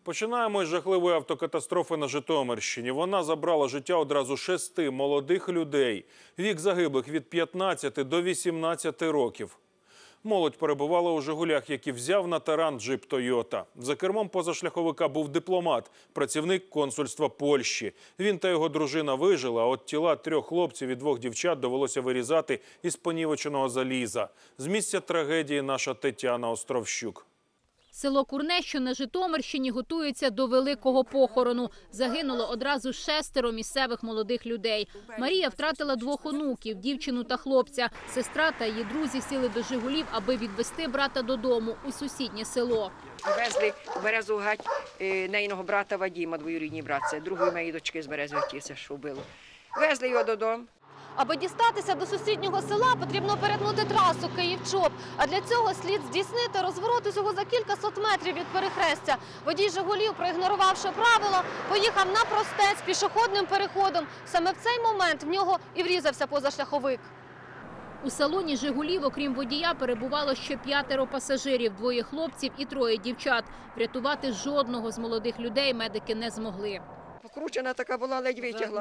Починаємо із жахливої автокатастрофи на Житомирщині. Вона забрала життя одразу 6 молодих людей. Вік загиблих від 15 до 18 років. Молодь перебувала у «Жигулях», які взяв на таран джип «Тойота». За кермом позашляховика був дипломат, працівник консульства Польщі. Він та його дружина вижили, а от тіла 3 хлопців і 2 дівчат довелося вирізати із понівеченого заліза. З місця трагедії наша Тетяна Островщук. Село Курне, що на Житомирщині, готується до великого похорону. Загинуло одразу 6 місцевих молодих людей. Марія втратила 2 онуків – дівчину та хлопця. Сестра та її друзі сіли до «Жигулів», аби відвезти брата додому у сусіднє село. Везли в Березу гать неїного брата Вадима, двоюрідний брат, це другої моєї дочки з Берези Тіся, що вбило. Везли його додому. Аби дістатися до сусіднього села, потрібно перетнути трасу Київ-Чоп. А для цього слід здійснити розворот усього за кількасот метрів від перехрестя. Водій «Жигулів», проігнорувавши правила, поїхав навпростець пішохідним переходом. Саме в цей момент в нього і врізався позашляховик. У салоні «Жигулів», окрім водія, перебувало ще 5 пасажирів – 2 хлопців і 3 дівчат. Врятувати жодного з молодих людей медики не змогли. Покручена така була, ледь витягла.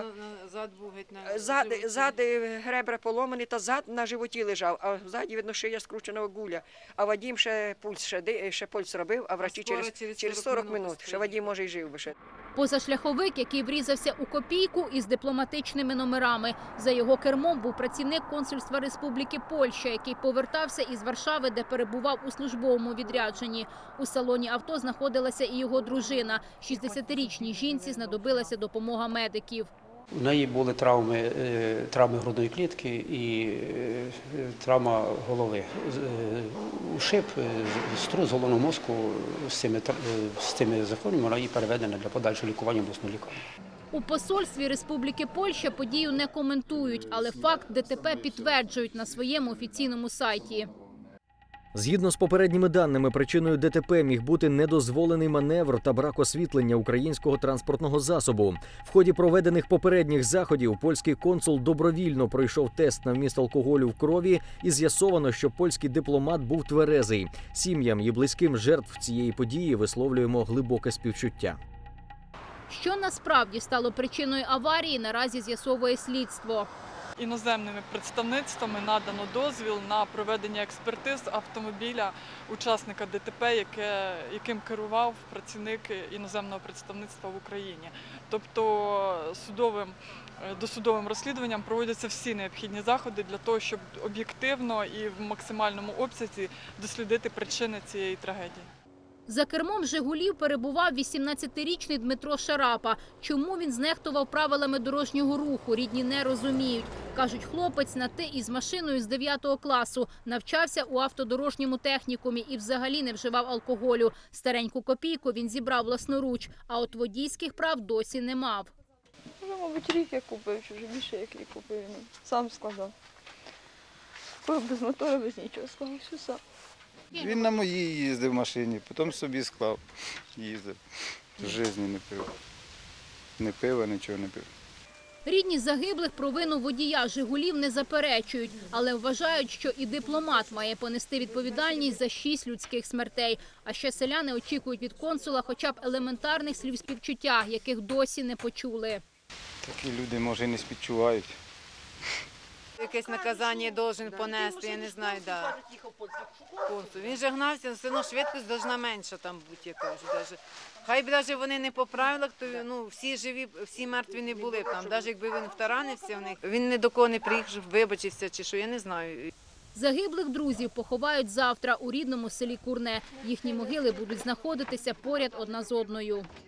Зад гребра поломаний, та зад на животі лежав, а ззаді, видно, шия скрученого гуля. А Вадим ще пульс робив, а врачі через 40 минут. Ще Вадим, може, й жив би ще. Позашляховик, який врізався у копійку із дипломатичними номерами. За його кермом був працівник консульства Республіки Польща, який повертався із Варшави, де перебував у службовому відрядженні. У салоні авто знаходилася і його дружина. 60-річній жінці знадобилася допомога медиків. У неї були травми грудної клітки і травма голови. Ушиб, струс головного мозку з цими захворюваннями і переведена для подальшого лікування в обласну лікарню. У посольстві Республіки Польща подію не коментують, але факт ДТП підтверджують на своєму офіційному сайті. Згідно з попередніми даними, причиною ДТП міг бути недозволений маневр та брак освітлення українського транспортного засобу. В ході проведених попередніх заходів польський консул добровільно пройшов тест на вміст алкоголю в крові і з'ясовано, що польський дипломат був тверезий. Сім'ям і близьким жертв цієї події висловлюємо глибоке співчуття. Що насправді стало причиною аварії, наразі з'ясовує слідство. Іноземними представництвами надано дозвіл на проведення експертиз автомобіля учасника ДТП, яким керував працівник іноземного представництва в Україні. Тобто досудовим розслідуванням проводяться всі необхідні заходи для того, щоб об'єктивно і в максимальному обсязі дослідити причини цієї трагедії. За кермом «Жигулів» перебував 18-річний Дмитро Шарапа. Чому він знехтував правилами дорожнього руху, рідні не розуміють. Кажуть, хлопець на «ти» із машиною з 9 класу. Навчався у автодорожньому технікумі і взагалі не вживав алкоголю. Стареньку копійку він зібрав власноруч, а от водійських прав досі не мав. Мабуть, рік я купив, чи вже більше як рік купив. Сам складав. Купив без мотора, без нічого, склав все сам. Він на моїй їздив в машині, потім собі склав, їздив. В житті не пив. Не пив, нічого не пив. Рідні загиблих провину водія «Жигулів» не заперечують, але вважають, що і дипломат має понести відповідальність за 6 людських смертей. А ще селяни очікують від консула хоча б елементарних слів співчуття, яких досі не почули. Такі люди, може, і не співчувають. Якесь наказання повинен понести, я не знаю, да. Консул. Він же гнався, все одно швидкість повинна менша там бути, я кажу. Хай б навіть вони не по правилах, то всі живі, всі мертві не були там. Навіть якби він втаранився в них, він ні до кого не приїхав, вибачився чи що, я не знаю. Загиблих друзів поховають завтра у рідному селі Курне. Їхні могили будуть знаходитися поряд одна з одною.